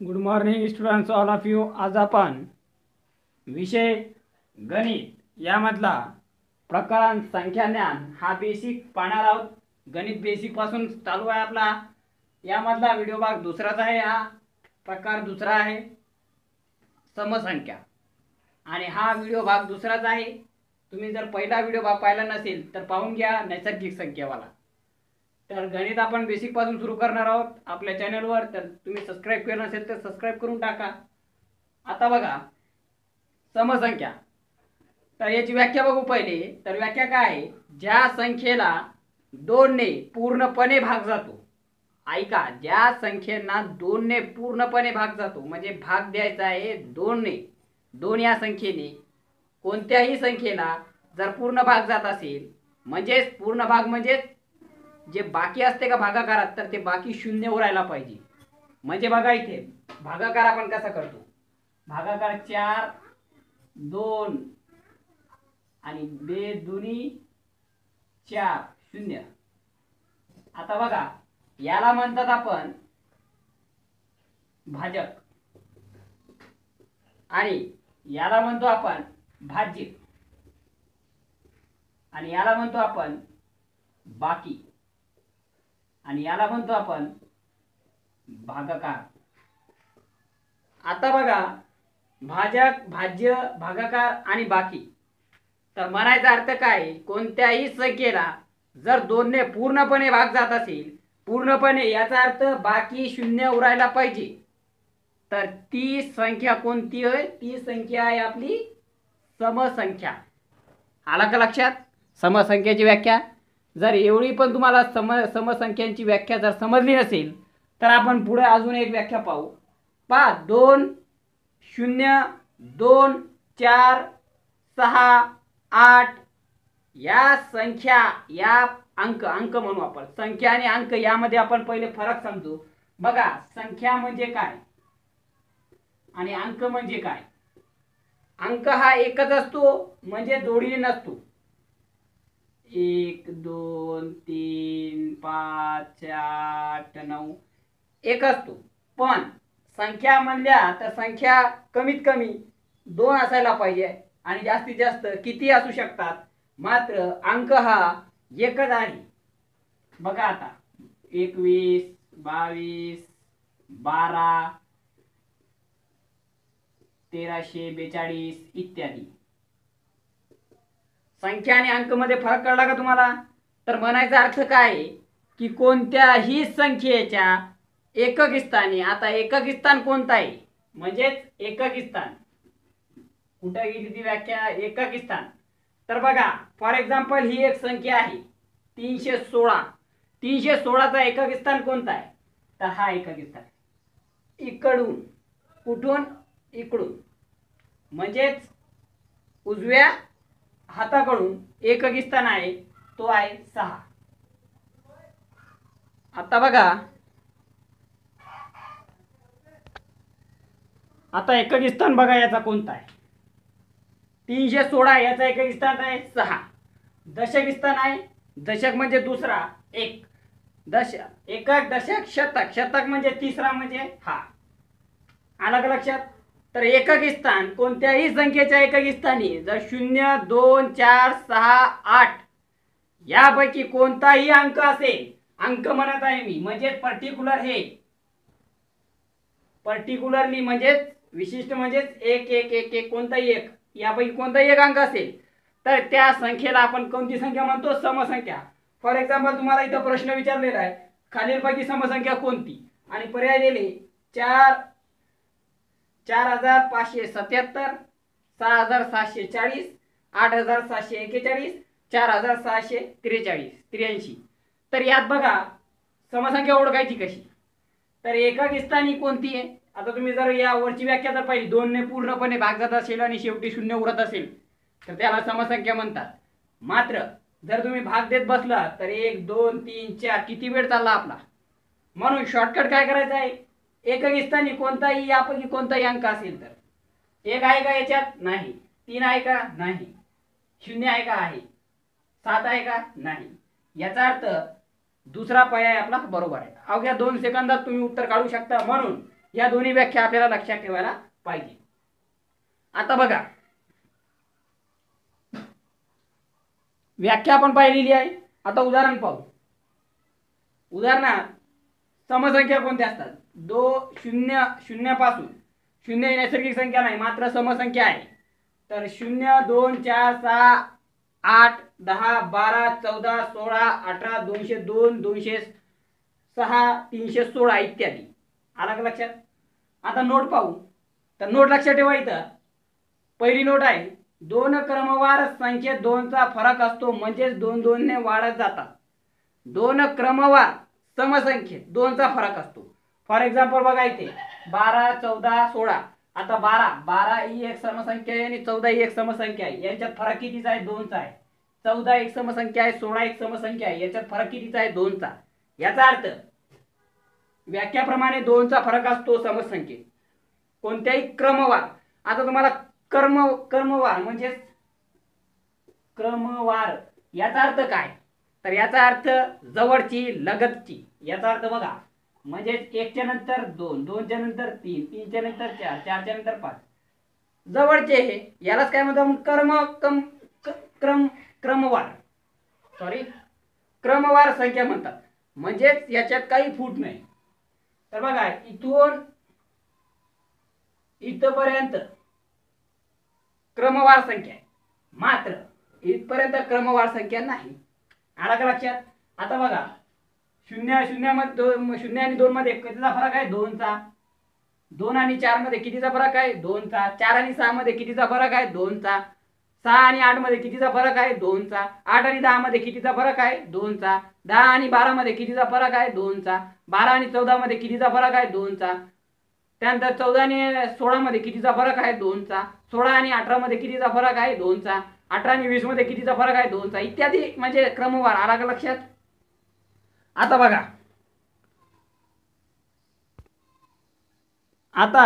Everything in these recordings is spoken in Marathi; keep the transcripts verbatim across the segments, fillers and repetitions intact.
Good morning students all of you. आज आपण विषय गणित यामधला प्रकरण संख्या ज्ञान हा बेसिक पाहणार आहोत. गणित बेसिक पासून चालू आहे आपला. यामधला व्हिडिओ भाग दुसराच आहे. हा प्रकार दुसरा आहे समसंख्या आणि हा व्हिडिओ भाग दुसराच आहे. तुम्ही जर पहिला व्हिडिओ भाग पाहिला नसेल तर पाहून घ्या, नैसर्गिक संख्यावाला. तर गणित आपण बेसिक पासून सुरू करणार आहोत आपल्या चॅनलवर. तर तुम्ही सबस्क्राइब केलं नसेल तर सबस्क्राइब करून टाका. आता बघा समसंख्या. तर याची व्याख्या बघू पहिले. तर व्याख्या काय आहे? ज्या संख्येला दोन ने पूर्णपणे भाग जातो. ऐका, ज्या संख्येना दोन ने पूर्णपणे भाग जातो म्हणजे भाग द्यायचा आहे दोन ने. दोन या संख्येने कोणत्याही संख्येला जर पूर्ण भाग जात असेल म्हणजेच पूर्ण भाग म्हणजे जे बाकी असते का भागाकारात तर ते बाकी शून्य उरायला पाहिजे. म्हणजे बघा इथे भागाकार आपण कसा करतो. भागाकार चार दोन आणि बे दुनी चार शून्य. आता बघा याला म्हणतात आपण भाजक आणि याला म्हणतो आपण भाज्य आणि याला म्हणतो आपण बाकी आणि याला म्हणतो आपण भागाकार. आता बघा भाजक, भाज्य, भागाकार आणि बाकी. तर म्हणायचा अर्थ काय? कोणत्याही संख्येला जर दोन ने पूर्णपणे भाग जात असेल, पूर्णपणे याचा अर्थ बाकी शून्य उरायला पाहिजे, तर ती संख्या कोणती आहे? ती संख्या आहे आपली समसंख्या. आला का लक्षात? समसंख्याची व्याख्या. जर एवढी पण तुम्हाला सम समसंख्यांची व्याख्या जर समजली नसेल तर आपण पुढे अजून एक व्याख्या पाहू. पहा दोन शून्य दोन चार सहा आठ या संख्या, या अंक अंक म्हणू आपण. संख्या आणि अंक यामध्ये आपण पहिले फरक समजू. बघा संख्या म्हणजे काय आणि अंक म्हणजे काय. अंक हा एकच असतो म्हणजे जोडीने नसतो. एक दोन तीन पाच आठ नऊ एक असतो. पण संख्या म्हणल्या तर संख्या कमीत कमी दोन असायला पाहिजे आणि जास्तीत जास्त किती असू शकतात. मात्र अंक हा एकच आहे. बघा आता एकवीस बावीस बारा तेराशे बेचाळीस इत्यादी. संख्या आणि अंक मध्ये फरक कळला का तुम्हाला? तर म्हणायचा अर्थ काय की कोणत्याही संख्येच्या एकक स्थानी. आता एकक स्थान कोणतं आहे म्हणजेच एकक स्थान. कुठे गेली ती व्याख्या? एकक स्थान. तर बघा फॉर एक्झाम्पल ही एक संख्या आहे तीनशे सोळा. तीनशे सोळाचा एकक स्थान कोणता आहे? तर हा एकक स्थान. इकडून कुठून? इकडून म्हणजेच उजव्या हाताकडून एकक स्थान आहे तो आहे सहा. आता बघा आता एकक स्थान बघा याचा कोणता आहे? तीनशे सोळा याचा एकक स्थान आहे सहा. दशक स्थान आहे. दशक म्हणजे दुसरा एक. दश एकक दशक शतक. शतक म्हणजे तिसरा म्हणजे हा. आला का लक्षात? तर एकक स्थान कोणत्याही संख्येच्या एकक स्थानी जर शून्य दोन चार सहा आठ यापैकी कोणताही अंक असेल, अंक म्हणत आहे मी म्हणजेच पर्टिक्युलर, हे पर्टिक्युलरली म्हणजेच विशिष्ट म्हणजेच एक एक एक एक कोणताही एक यापैकी कोणताही एक अंक असेल तर त्या संख्येला आपण कोणती संख्या म्हणतो? समसंख्या. फॉर एक्झाम्पल तुम्हाला इथं प्रश्न विचारलेला आहे खालीलपैकी समसंख्या कोणती आणि पर्याय दिले चार चार हजार पाचशे सत्याहत्तर, सहा हजार सातशे चाळीस, आठ हजार सातशे एक्केचाळीस, चार हजार सहाशे त्रेचाळीस त्र्याऐंशी. तर यात बघा समसंख्या ओळखायची कशी? तर एकक स्थानी कोणती आहे? आता तुम्ही जर या वरची व्याख्या जर पाहिली दोन ने पूर्णपणे भाग जात असेल आणि शेवटी शून्य उरत असेल तर त्याला समसंख्या म्हणतात. मात्र जर तुम्ही भाग देत बसला तर एक दोन तीन चार किती वेळ चालला आपला. म्हणून शॉर्टकट काय करायचं आहे? एकक स्थानी कोणताही यापैकी कोणताही अंक असेल तर एक आहे का याच्यात? नाही. तीन आहे का? नाही. शून्य आहे का? आहे. सात आहे का? नाही. याचा अर्थ दुसरा पर्याय आपला बरोबर आहे. अवघ्या दोन सेकंदात तुम्ही उत्तर काढू शकता. म्हणून या दोन्ही व्याख्या आपल्याला लक्षात ठेवायला पाहिजे. आता बघा, व्याख्या आपण पाहिलेली आहे. आता उदाहरण पाहू. उदाहरणार्थ समसंख्या कोणत्या असतात? दो शून्य शून्यापासून, शून्य ही नैसर्गिक संख्या नाही मात्र समसंख्या आहे. तर शून्य, दोन, चार, सहा, आठ, दहा, बारा, चौदा, सोळा, अठरा, दोनशे दोन, दोनशे सहा, तीनशे सोळा इत्यादी. आला का लक्षात? आता नोट पाहू. तर नोट लक्षात ठेवा. इथं पहिली नोट आहे, दोन क्रमवार संख्येत दोनचा फरक असतो म्हणजेच दोन दोनने वाढत जातात. दोन क्रमवार समसंख्येत दोनचा फरक असतो. फॉर एक्झाम्पल बघा इथे बारा, चौदा, सोळा. आता बारा बारा ही एक समसंख्या आहे आणि चौदा ही एक समसंख्या आहे. यांच्यात फरक कितीचा आहे? दोनचा आहे. चौदा एक समसंख्या आहे, सोळा एक समसंख्या आहे. याच्यात फरक कितीचा आहे? दोनचा. याचा अर्थ व्याख्याप्रमाणे दोनचा फरक असतो समसंख्येत कोणत्याही क्रमवार. आता तुम्हाला कर्म कर्मवार म्हणजे क्रमवार याचा अर्थ काय? तर याचा अर्थ जवळची, लगतची. याचा अर्थ बघा, म्हणजे एकच्या नंतर दोन, दोनच्या नंतर तीन, तीनच्या नंतर चार, चारच्या नंतर पाच. जवळचे हे यालाच काय म्हणतात? कर्म कम क्रम क्रमवार सॉरी क्रमवार संख्या म्हणतात. म्हणजेच याच्यात काही फूट नाही. तर बघा इथून इथपर्यंत क्रमवार संख्या आहे मात्र इथपर्यंत क्रमवार संख्या नाही. आला का लक्षात? आता बघा शून्य शून्य मध्ये शून्य आणि दोन मध्ये कितीचा फरक आहे? दोनचा. दोन आणि चार मध्ये कितीचा फरक आहे? दोनचा. चार आणि सहा मध्ये कितीचा फरक आहे? दोनचा. सहा आणि आठ मध्ये कितीचा फरक आहे? दोनचा. आठ आणि दहा मध्ये कितीचा फरक आहे? दोनचा. दहा आणि बारा मध्ये कितीचा फरक आहे? दोनचा. बारा आणि चौदा मध्ये कितीचा फरक आहे? दोनचा. त्यानंतर चौदा आणि सोळा मध्ये कितीचा फरक आहे? दोनचा. सोळा आणि अठरा मध्ये कितीचा फरक आहे? दोनचा. अठरा आणि वीस मध्ये कितीचा फरक आहे? दोनचा इत्यादी. म्हणजे क्रमवार. आला का लक्षात? आता बघा, आता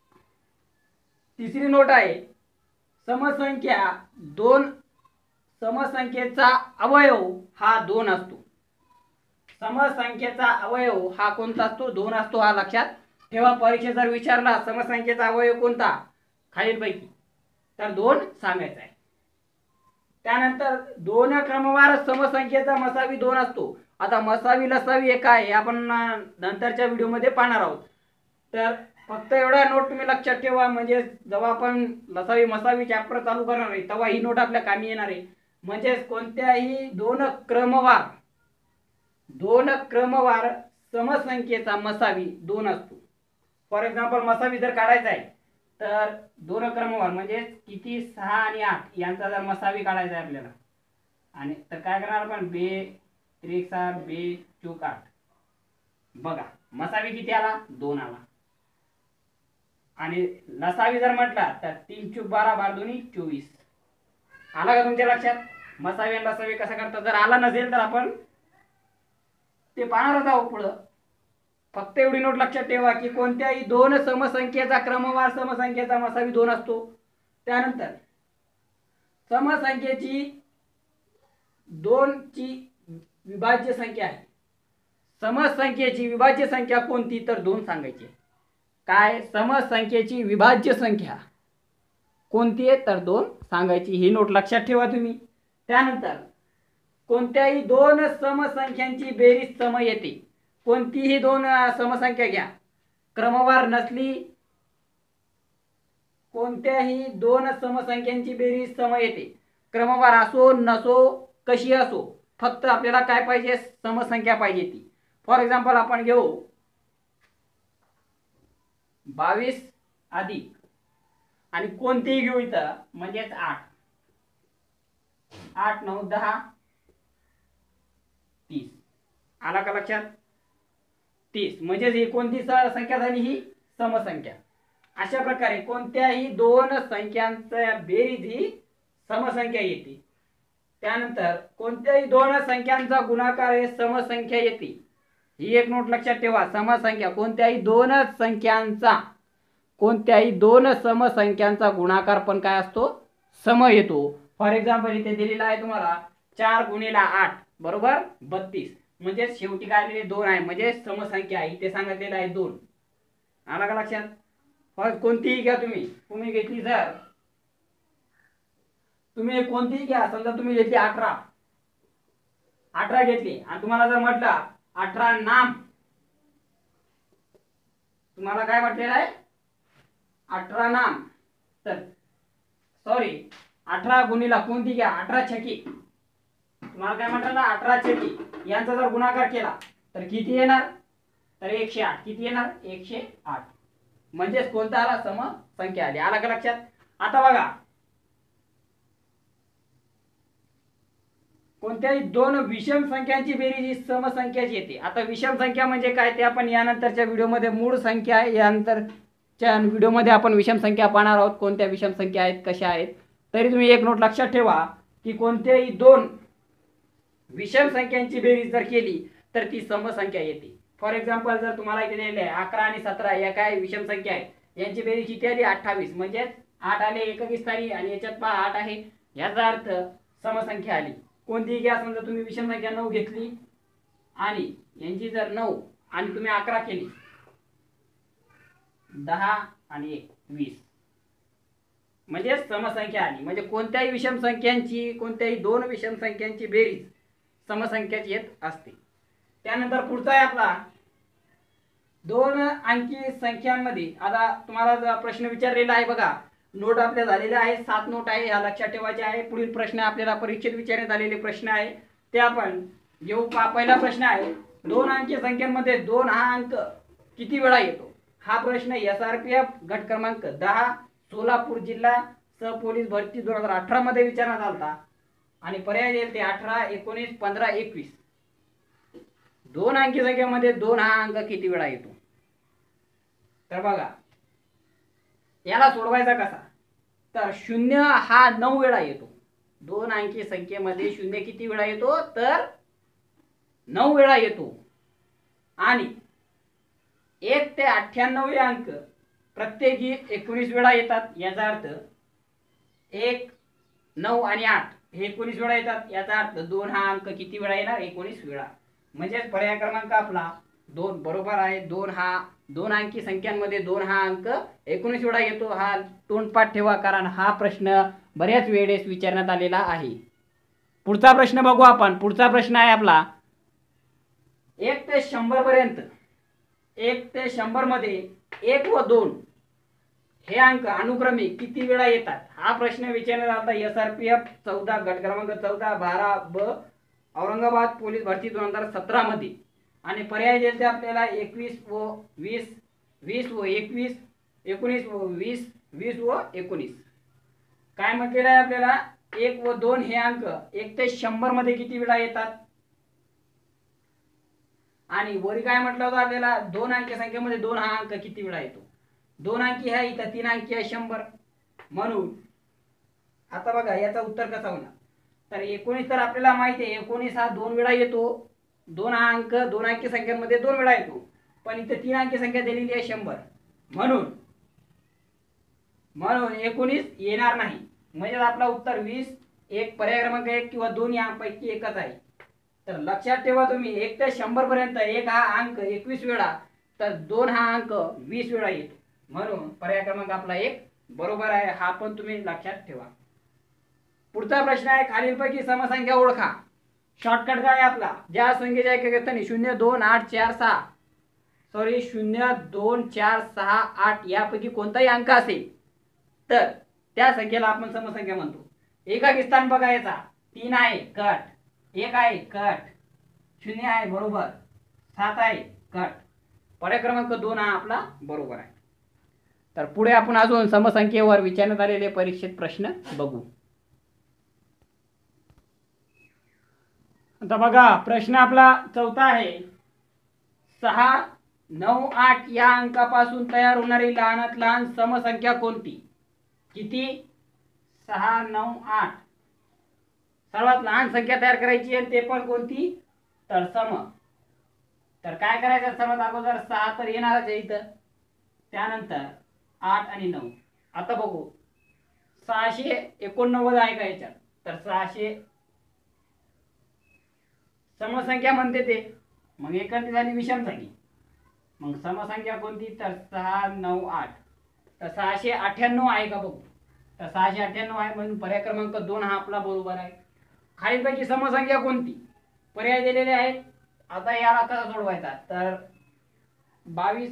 तिसरी नोट आहे, समसंख्या दोन समसंख्येचा अवयव हा दोन असतो. समसंख्येचा अवयव हा कोणता असतो? दोन असतो. हा लक्षात ठेवा. परीक्षेत जर विचारला समसंख्येचा अवयव कोणता खालीलपैकी, तर दोन सांगायचा आहे. त्यानंतर दोन क्रमवार समसंख्येचा मसावी दोन असतो. आता मसावी लसावी एक आहे, आपण नंतरच्या व्हिडिओमध्ये पाहणार आहोत. तर फक्त एवढा नोट तुम्ही लक्षात ठेवा, म्हणजे जेव्हा आपण लसावी मसावी चॅप्टर चालू करणार आहे तेव्हा ही नोट आपल्या कामी येणार आहे. म्हणजे कोणत्याही दोन क्रमवार दोन क्रमवार समसंख्येचा मसावी दोन असतो. फॉर एक्झाम्पल मसावी जर काढायचा आहे तर दोन क्रमवार म्हणजे किती? सहा आणि आठ यांचा जर मसावी काढायचा आहे आपल्याला, आणि तर काय करणार आपण? बे त्रिक सहा, बे चूक आठ. बघा मसावी किती आला? दोन आला. आणि लसावी जर म्हटला तर तीन चूक बारा, बारा दोन्ही चोवीस. आला का तुमच्या लक्षात? मसावी आणि लसावी कसा करतात? जर आला नसेल तर आपण ते पाहणारच आहोत पुढं. फक्त एवढी नोट लक्षात ठेवा की कोणत्याही दोन समसंख्येचा क्रमवार समसंख्येचा मसावी दोन असतो. त्यानंतर समसंख्येची दोन ची विभाज्य संख्या आहे. समसंख्येची विभाज्य संख्या कोणती? तर दोन सांगायची. काय? समसंख्येची विभाज्य संख्या कोणती आहे? तर दोन सांगायची. ही नोट लक्षात ठेवा तुम्ही. त्यानंतर कोणत्याही दोन समसंख्यांची बेरीज सम येते. कोणतीही दोन समसंख्या घ्या, क्रमवार नसली, कोणत्याही दोन समसंख्यांची बेरीज सम येते. क्रमवार असो नसो कशी असो, फक्त आपल्याला काय पाहिजे? समसंख्या पाहिजे ती. फॉर एक्झाम्पल आपण घेऊ बावीस अधिक आणि कोणतीही घेऊ इथं म्हणजेच आठ. आठ नऊ दहा तीस. आला का लक्षात? तीस म्हणजे ही कोणती संख्या झाली? ही समसंख्या. अशा प्रकारे कोणत्याही दोन संख्यांच्या बेरीज ही समसंख्या येते. त्यानंतर कोणत्याही दोन संख्यांचा गुणाकार हे समसंख्या येते. ही एक नोट लक्षात ठेवा. समसंख्या कोणत्याही दोन संख्यांचा कोणत्याही दोन समसंख्यांचा गुणाकार पण काय असतो? सम येतो. फॉर एक्झाम्पल इथे दिलेला आहे तुम्हाला चार गुणिला आठ बरोबर बत्तीस. म्हणजे शेवटी काय दिले? दोन आहे म्हणजे समसंख्या आहे. इथे सांगितलेलं आहे दोन. आला का लक्षात? फक्त कोणतीही घ्या तुम्ही तुम्ही घेतली जर तुम्ही कोणतीही घ्या, समजा तुम्ही घेतली अठरा अठरा घेतली आणि तुम्हाला जर म्हटलं अठरा नाम, तुम्हाला काय म्हटलेलं आहे अठरा नाम, तर सॉरी अठरा गुणिला कोणती घ्या अठरा छकी, तुम्हाला काय म्हटलं ना अठरा छकी यांचा जर गुणाकार केला तर किती येणार, तर एकशे आठ. किती येणार एकशे आठ. म्हणजेच कोणता आला समसंख्या आली. आला का लक्षात? आता बघा कोणत्याही दोन विषम संख्यांची बेरीज ही समसंख्याची येते. आता विषम संख्या म्हणजे काय ते आपण यानंतरच्या व्हिडिओमध्ये, मूळ संख्या यानंतरच्या व्हिडिओमध्ये आपण विषम संख्या पाहणार आहोत, कोणत्या विषम संख्या आहेत कशा आहेत. तरी तुम्ही एक नोट लक्षात ठेवा की कोणत्याही दोन विषम संख्यांची बेरीज जर केली तर ती समसंख्या येते. फॉर एक्झाम्पल जर तुम्हाला इथे दिलेले आहे अकरा आणि सतरा या काय विषम संख्या आहेत, यांची बेरीज किती आली अठ्ठावीस, म्हणजे आठ आले एकवीस तारी आणि याच्यात पहा आठ आहे, याचा अर्थ समसंख्या आली. कोणतीही घ्या, समजा तुम्ही विषम संख्या नऊ घेतली आणि यांची जर नऊ आणि तुम्ही अकरा केली, दहा आणि एक वीस, म्हणजे समसंख्या आली. म्हणजे कोणत्याही विषम संख्यांची कोणत्याही दोन विषम संख्यांची बेरीज समसंख्याची येत असते. त्यानंतर पुढचा आहे आपला दोन अंकी संख्यांमध्ये. आता तुम्हाला प्रश्न विचारलेला आहे बघा, नोट आपल्या झालेल्या आहे, सात नोट आहे, ह्या लक्षात ठेवायचे आहे. पुढील प्रश्न आपल्याला परीक्षेत विचारण्यात आलेले प्रश्न आहे ते आपण घेऊ. पहिला प्रश्न आहे दोन अंकी संख्यांमध्ये दोन हा अंक किती वेळा येतो. हा प्रश्न एस आर पी एफ गट क्रमांक दहा सोलापूर जिल्हा सह पोलीस भरती दोन हजार अठरा मध्ये विचारण्यात आला आणि पर्याय देईल ते अठरा एकोणीस पंधरा एकवीस. दोन अंकी संख्येमध्ये दोन हा अंक किती वेळा येतो. तर बघा याला सोडवायचा कसा, तर शून्य हा नऊ वेळा येतो. दोन अंकी संख्येमध्ये शून्य किती वेळा येतो, तर नऊ वेळा येतो. आणि एक ते अठ्ठ्याण्णव हे अंक प्रत्येकी एकोणीस वेळा येतात. याचा अर्थ एक नऊ आणि आठ हे एकोणीस वेळा येतात. याचा अर्थ दोन हा अंक किती वेळा येणार, एकोणीस वेळा. म्हणजे पर्याय क्रमांक आपला दोन बरोबर आहे. दोन हा दोन अंकी संख्यांमध्ये दोन हा अंक एकोणीस वेळा येतो. हा तोंडपाठ ठेवा, कारण हा प्रश्न बऱ्याच वेळेस विचारण्यात आलेला आहे. पुढचा प्रश्न बघू आपण. पुढचा प्रश्न आहे आपला एक ते शंभर पर्यंत, एक ते शंभर मध्ये एक व दोन हे अंक अनुक्रमे किती वेळा येतात. हा प्रश्न विचारण्यात आला एस आर पी एफ चौदा गट क्रमांक चौदा बारा ब औरंगाबाद पोलीस भरती दोन हजार सतरा मध्ये. आणि पर्याय द्यायचे आपल्याला एकवीस व वीस, वीस व एकवीस, एकोणीस व वीस, वीस व एकोणीस. काय म्हटलेलं आहे आपल्याला, एक व दोन हे अंक एक ते शंभर मध्ये किती वेळा येतात. आणि वरी काय म्हटलं होतं आपल्याला, दोन अंकी संख्येमध्ये दोन हा अंक किती वेळा येतो. दोन अंकी आहे इथं, तीन अंकी आहे शंभर. म्हणून आता बघा याचा उत्तर कसा होणार, तर एकोणीस तर आपल्याला माहिती आहे एकोणीस हा दोन वेळा येतो. दोन हा अंक दोन अंकी संख्यांमध्ये दोन वेळा येतो, पण इथे तीन अंकी संख्या दिलेली आहे शंभर, म्हणून म्हणून एकोणीस येणार नाही. म्हणजे आपला उत्तर वीस एक पर्याय क्रमांक एक किंवा दोन यापैकी एकच आहे. तर लक्षात ठेवा तुम्ही एक ते शंभर पर्यंत एक हा अंक एकवीस वेळा, तर दोन हा अंक वीस वेळा येतो. म्हणून पर्याय क्रमांक आपला एक बरोबर आहे. हा पण तुम्ही लक्षात ठेवा. पुढचा प्रश्न आहे खालीलपैकी समसंख्या ओळखा. शॉर्टकट काय आपला, ज्या संख्येच्या एककास्थानी शून्य दोन आठ चार सहा सॉरी शून्य दोन चार सहा आठ यापैकी कोणताही अंक असेल तर त्या संख्येला आपण समसंख्या म्हणतो. एकाकी स्थान बघा, याचा तीन आहे कट, एक आहे कट, शून्य आहे बरोबर, सात आहे कट, पर्याय क्रमांक दोन हा आपला बरोबर आहे. तर पुढे आपण अजून समसंख्येवर विचारण्यात आलेले परीक्षेत प्रश्न बघू. आता बघा प्रश्न आपला चौथा आहे, सहा नऊ आठ या अंकापासून तयार होणारी लहानात लहान समसंख्या कोणती. किती, सहा नऊ आठ. सर्वात लहान संख्या तयार करायची आहे ते पण कोणती, तर सम. तर काय करायचं, समज अगोदर सहा तर येणारच आहे इथं, त्यानंतर आठ आणि नऊ. आता बघू सहाशे एकोणनव्वद आहे का याच्यात, तर सहाशे समसंख्या म्हणते ते, मग एखादी झाली विषम संख्या. मग समसंख्या कोणती? तर सहा नऊ आठ. तर सहाशे अठ्ठ्याण्णव आहे का बघू. तर सहाशे अठ्ठ्याण्णव आहे म्हणून पर्याय क्रमांक दोन हा आपला बरोबर आहे. खालीलपैकी समसंख्या कोणती? पर्याय दिलेले आहेत. आता याला कसा सोडवायचा? तर बावीस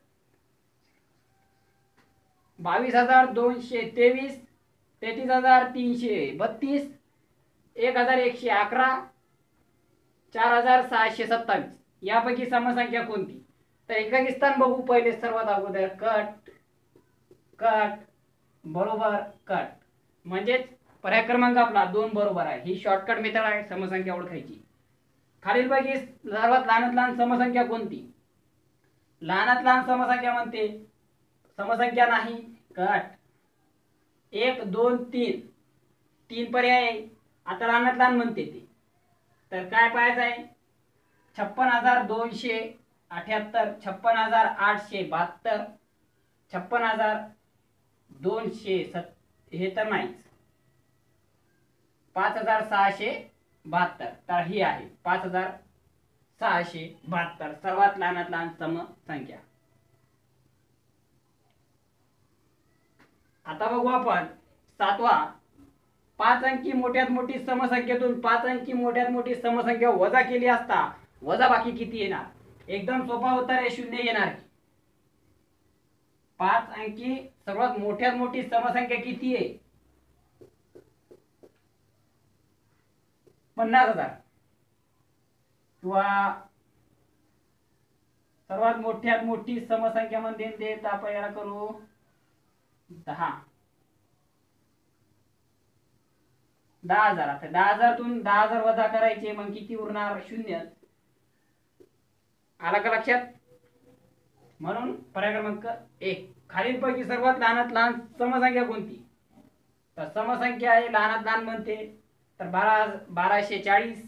बावीस हजार दोनशे तेवीस, तेहतीस हजार तीनशे बत्तीस, एक हजार एकशे अकरा, चार हजार सहाशे सत्तावीस यापैकी समसंख्या कोणती? तर एकाकी स्थान बघू पहिले. सर्वात अगोदर कट कट बरोबर कट, म्हणजेच पर्याय क्रमांक आपला दोन बरोबर आहे. ही शॉर्टकट मेथड आहे समसंख्या ओळखायची. खालीलपैकी सर्वात लहानात लहान समसंख्या कोणती? लहानात लहान समसंख्या म्हणते समसंख्या नाही, कट. एक दोन तीन तीन पर्याय. आता लहानात लहान म्हणते ते, तर काय पाहायचं आहे? छप्पन हजार दोनशे अठ्याहत्तर, छप्पन हजार आठशे बहात्तर, छप्पन हजार दोनशे सत हे तर नाहीच, पाच हजार सहाशे बहात्तर. तर ही आहे पाच हजार सहाशे बहात्तर सर्वात लहानात लहान समसंख्या. आता बघू आपण सातवा. पाच अंकी मोठ्यात मोठी समसंख्येतून पाच अंकी मोठ्यात मोठी समसंख्या वजा केली असता वजा बाकी किती येणार? एकदम सोपा उत्तर आहे, शून्य येणार. पाच अंकी सर्वात मोठ्यात मोठी समसंख्या किती आहे? पन्नास हजार. किंवा सर्वात मोठ्यात मोठी समसंख्या मध्ये देत आपण याला करू दहा दहा हजार. आता दहा हजार तून दहा हजार वजा करायचे, मग किती उरणार? शून्य. आला का लक्षात? म्हणून पर्याय क्रमांक एक. खालीलपैकी सर्वात लहानात लहान समसंख्या कोणती? तर समसंख्या आहे लहानात लहान म्हणते तर बारा बाराशे चाळीस,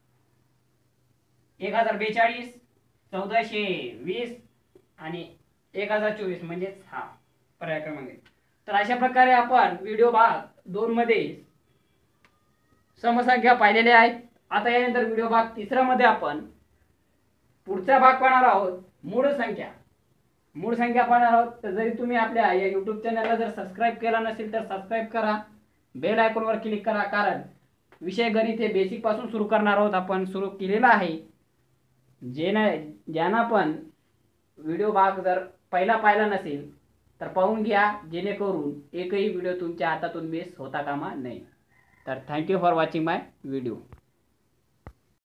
एक हजार बेचाळीस, चौदाशे वीस आणि एक हजार चोवीस, म्हणजेच हा पर्याय क्रमांक आहे. तर अशा प्रकारे आपण व्हिडिओ भाग दोन मध्ये समसंख्या पाहिलेल्या आहेत. आता यानंतर व्हिडिओ भाग तिसरा मध्ये आपण पुढचा भाग पाहणार आहोत, मूळ संख्या. मूळ संख्या पाहणार आहोत. तर जरी तुम्ही आपल्या या यूट्यूब चॅनलला जर सबस्क्राईब केला नसेल तर सबस्क्राईब करा, बेल आयकॉनवर क्लिक करा, कारण विषय गणित हे बेसिक पासून सुरू करणार आहोत. आपण सुरू केलेला आहे. जेना ज्यांना पण व्हिडिओ भाग जर पहिला पाहिला नसेल तर पाहून घ्या, जेणेकरून एकही व्हिडिओ तुमच्या हातातून मिस होता कामा नये. तर thank you for watching my video.